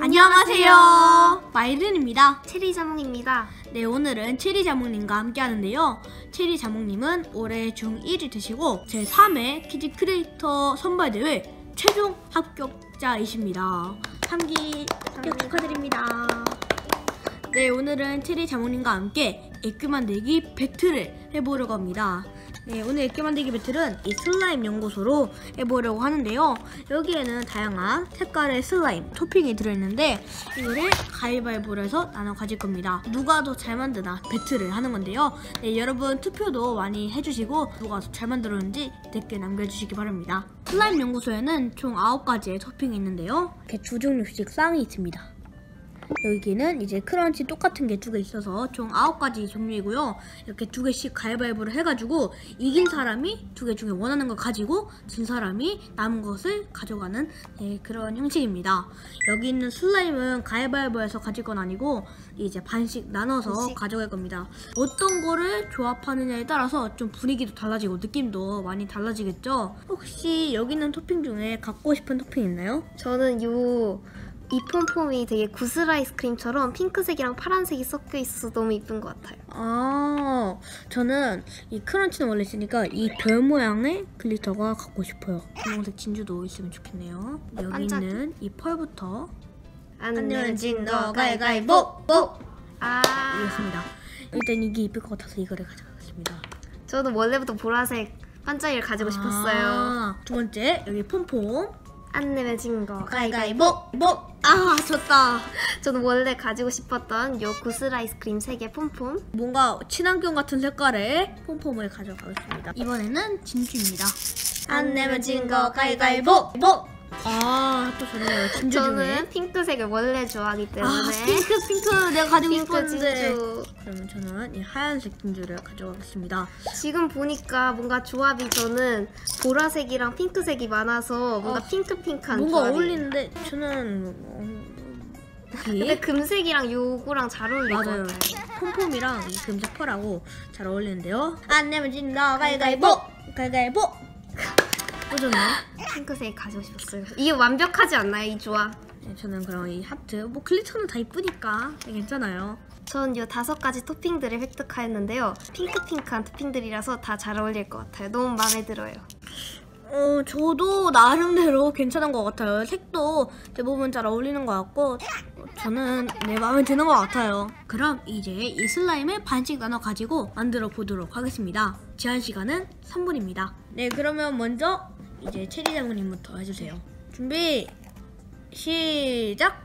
안녕하세요. 마이른입니다. 체리자몽입니다. 네, 오늘은 체리자몽님과 함께 하는데요. 체리자몽님은 올해 중1이 되시고 제3회 키즈 크리에이터 선발대회 최종 합격자이십니다. 3기 합격 축하드립니다. 네, 오늘은 체리자몽님과 함께 애교 만들기 배틀을 해보려고 합니다. 네, 오늘 애교 만들기 배틀은 이 슬라임 연구소로 해보려고 하는데요. 여기에는 다양한 색깔의 슬라임 토핑이 들어있는데 이거를 가위바위보를 해서 나눠 가질 겁니다. 누가 더 잘 만드나 배틀을 하는 건데요. 네, 여러분 투표도 많이 해주시고 누가 더 잘 만들었는지 댓글 남겨주시기 바랍니다. 슬라임 연구소에는 총 9가지의 토핑이 있는데요. 이렇게 두 종류씩 쌍이 있습니다. 여기는 이제 크런치 똑같은 게 2개 있어서 총 9가지 종류이고요. 이렇게 2개씩 가위바위보를 해가지고 이긴 사람이 2개 중에 원하는 걸 가지고 진 사람이 남은 것을 가져가는 그런 형식입니다. 여기 있는 슬라임은 가위바위보에서 가질 건 아니고 이제 반씩 나눠서 가져갈 겁니다. 어떤 거를 조합하느냐에 따라서 좀 분위기도 달라지고 느낌도 많이 달라지겠죠? 혹시 여기 있는 토핑 중에 갖고 싶은 토핑 있나요? 저는 이 폼폼이 되게 구슬 아이스크림처럼 핑크색이랑 파란색이 섞여 있어서 너무 이쁜 것 같아요. 아, 저는 이 크런치는 원래 있으니까 이 별 모양의 글리터가 갖고 싶어요. 분홍색 진주도 있으면 좋겠네요. 여기 반짝이. 있는 이 펄부터 안 내면 진 거 가위바위보! 이겼습니다. 일단 이게 이쁠 것 같아서 이거를 가져가겠습니다. 저는 원래부터 보라색 반짝이를 가지고 싶었어요. 두 번째, 여기 폼폼. 안 내면 진 거 가위바위보! 졌다. 저는 원래 가지고 싶었던 요 구슬 아이스크림 3개 폼폼. 뭔가 친환경 같은 색깔의 폼폼을 가져가겠습니다. 이번에는 진주입니다. 안 내면 진 거 가위바위보! 또 좋네요. 진주 중에. 저는 핑크색을 원래 좋아하기 때문에 핑크 내가 가지고 핑크 싶었는데. 진주. 그러면 저는 이 하얀색 진주를 가져가겠습니다. 지금 보니까 뭔가 조합이 저는 보라색이랑 핑크색이 많아서 뭔가 핑크핑크한 뭔가 조합이. 어울리는데 저는 근데 금색이랑 요거랑 잘 어울릴 것 맞아요. 같아요. 폼폼이랑 이 금색 펄하고 잘 어울리는데요. 안 내면 진다 가위바위보! 또 좋네. 핑크색 가지고 싶었어요. 이게 완벽하지 않나요, 이 조합? 네, 저는 그럼 이 하트, 뭐 글리터는 다 이쁘니까 괜찮아요. 전 이 5가지 토핑들을 획득하였는데요. 핑크핑크한 토핑들이라서 다 잘 어울릴 것 같아요. 너무 마음에 들어요. 저도 나름대로 괜찮은 것 같아요. 색도 대부분 잘 어울리는 것 같고 저는 마음에 드는 것 같아요. 그럼 이제 이 슬라임을 반씩 나눠 가지고 만들어 보도록 하겠습니다. 제한 시간은 3분입니다. 네, 그러면 먼저 이제 체리자몽님부터 해주세요. 준비 시작!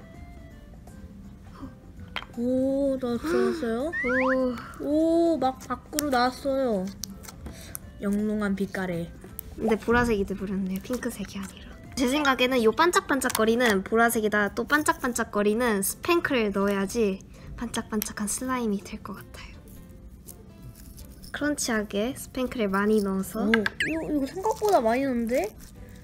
오, 나 들어왔어요? 막 밖으로 나왔어요. 영롱한 빛깔에. 근데 보라색이 돼버렸네요. 핑크색이 아니라. 제 생각에는 이 반짝반짝거리는 보라색에다 또 반짝반짝거리는 스팽크를 넣어야지 반짝반짝한 슬라임이 될 것 같아요. 크런치하게 스팽크를 많이 넣어서. 이거 생각보다 많이 넣는데?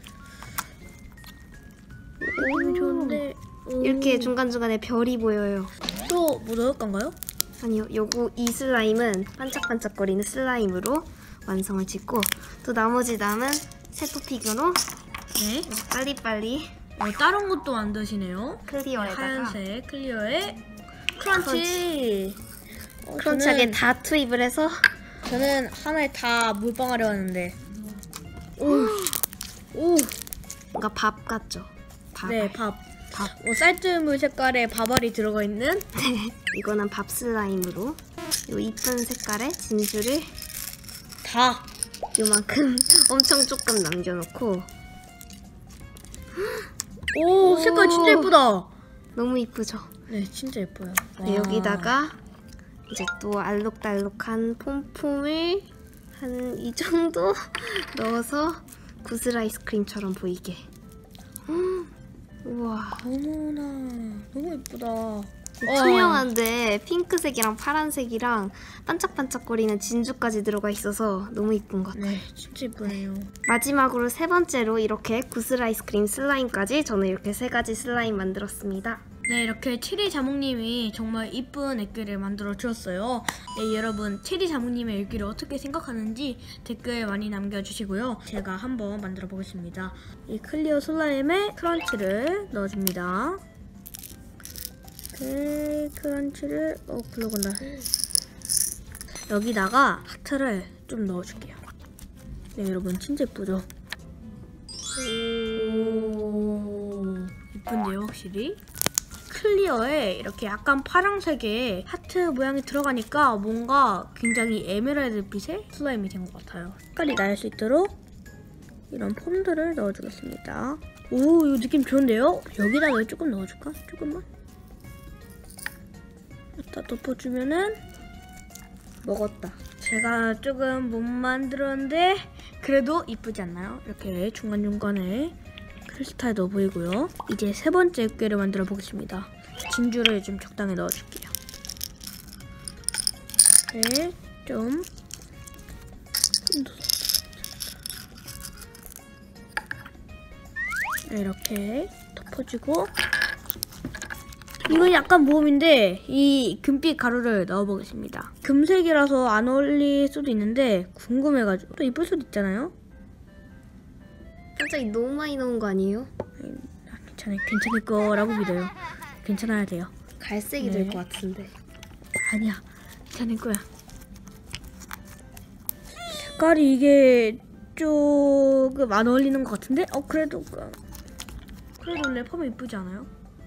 좋은데. 이렇게 중간중간에 별이 보여요. 또 뭐 넣을 건가요? 아니요, 이 슬라임은 반짝반짝거리는 슬라임으로 완성을 짓고 또 나머지 남은 새 토핑으로 네. 빨리빨리 다른 것도 만드시네요. 클리어에다가 하얀색 클리어에 크런치. 크런치하게 다 투입을 해서 저는 하나에 다 물방아를 하는데. 뭔가 밥 같죠? 밥. 네, 밥. 쌀뜨물 색깔의 밥알이 들어가 있는. 이거는 밥 슬라임으로 이 이쁜 색깔의 진주를 다 요만큼 엄청 조금 남겨놓고. 색깔 진짜 예쁘다. 너무 이쁘죠? 네, 진짜 예뻐요. 네, 여기다가 이제 또 알록달록한 폼폼을 한 이 정도 넣어서 구슬 아이스크림처럼 보이게. 우와, 어머나, 너무 예쁘다. 투명한데 핑크색이랑 파란색이랑 반짝반짝거리는 진주까지 들어가 있어서 너무 이쁜 것 같아요. 네, 진짜 예쁘네요. 마지막으로 3번째로 이렇게 구슬 아이스크림 슬라임까지 저는 이렇게 3가지 슬라임 만들었습니다. 네, 이렇게 체리자몽님이 정말 이쁜 애교를 만들어 주셨어요. 네, 여러분 체리자몽님의 애교를 어떻게 생각하는지 댓글 많이 남겨주시고요. 제가 한번 만들어 보겠습니다. 이 클리어 슬라임에 크런치를 넣어줍니다. 이렇게 크런치를 글로건다. 여기다가 하트를 좀 넣어줄게요. 네, 여러분 진짜 예쁘죠? 오, 예쁜데요, 확실히? 클리어에 이렇게 약간 파란색의 하트 모양이 들어가니까 뭔가 굉장히 에메랄드 빛의 슬라임이 된 것 같아요. 색깔이 날 수 있도록 이런 폼들을 넣어주겠습니다. 오, 이거 느낌 좋은데요? 여기다가 조금 넣어줄까? 조금만. 다 덮어주면은 먹었다. 제가 조금 못 만들었는데 그래도 이쁘지 않나요? 이렇게 중간중간에 크리스탈 넣어 보이고요. 이제 세 번째 액괴를 만들어 보겠습니다. 진주를 좀 적당히 넣어줄게요. 네, 좀 이렇게 덮어주고, 이건 약간 모험인데 이 금빛 가루를 넣어보겠습니다. 금색이라서 안 어울릴 수도 있는데 궁금해가지고. 또 이쁠 수도 있잖아요. 갑자기 너무 많이 넣은 거 아니에요? 괜찮을 거라고 믿어요. 괜찮아야 돼요. 갈색이 네. 될 것 같은데. 아니야, 괜찮을 거야. 색깔이 이게 조금 안 어울리는 것 같은데? 그래도 랩하면 이쁘지 않아요?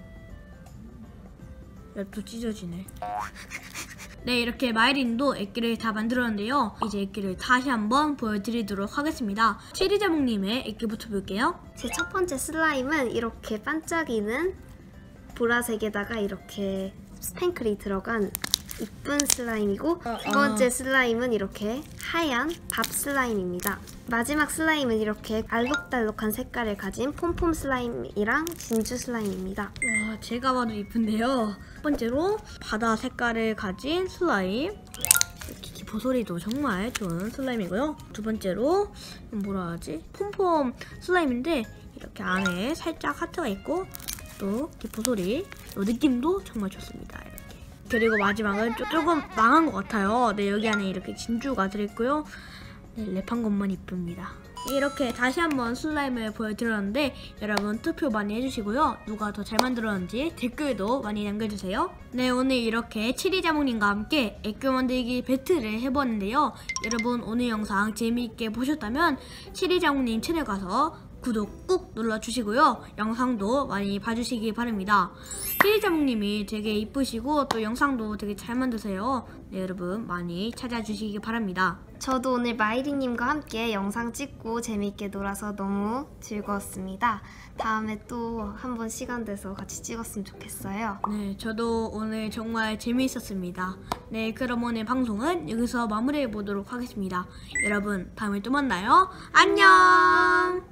랩도 찢어지네. 네, 이렇게 마이린도 액기를 다 만들었는데요. 이제 액기를 다시 한번 보여드리도록 하겠습니다. 체리자몽님의 액기부터 볼게요. 제 첫 번째 슬라임은 이렇게 반짝이는 보라색에다가 이렇게 스팽클이 들어간 이쁜 슬라임이고, 두 번째 슬라임은 이렇게 하얀 밥 슬라임입니다. 마지막 슬라임은 이렇게 알록달록한 색깔을 가진 폼폼 슬라임이랑 진주 슬라임입니다. 와, 제가 봐도 이쁜데요. 첫 번째로 바다 색깔을 가진 슬라임, 키키 보소리도 정말 좋은 슬라임이고요. 두 번째로 뭐라 하지? 폼폼 슬라임인데 이렇게 안에 살짝 하트가 있고 또 보소리 느낌도 정말 좋습니다. 이렇게. 그리고 마지막은 조금 망한 것 같아요. 네, 여기 안에 이렇게 진주가 들어있고요. 네, 랩한 것만 이쁩니다. 이렇게 다시 한번 슬라임을 보여드렸는데 여러분 투표 많이 해주시고요. 누가 더 잘 만들었는지 댓글도 많이 남겨주세요. 네, 오늘 이렇게 체리자몽님과 함께 액괴 만들기 배틀을 해봤는데요. 여러분 오늘 영상 재미있게 보셨다면 체리자몽님 채널 가서 구독 꾹 눌러주시고요. 영상도 많이 봐주시기 바랍니다. 체리자몽님이 되게 이쁘시고 또 영상도 되게 잘 만드세요. 네, 여러분 많이 찾아주시기 바랍니다. 저도 오늘 마이리님과 함께 영상 찍고 재미있게 놀아서 너무 즐거웠습니다. 다음에 또 한번 시간 돼서 같이 찍었으면 좋겠어요. 네, 저도 오늘 정말 재미있었습니다. 네, 그럼 오늘 방송은 여기서 마무리해 보도록 하겠습니다. 여러분 다음에 또 만나요. 안녕!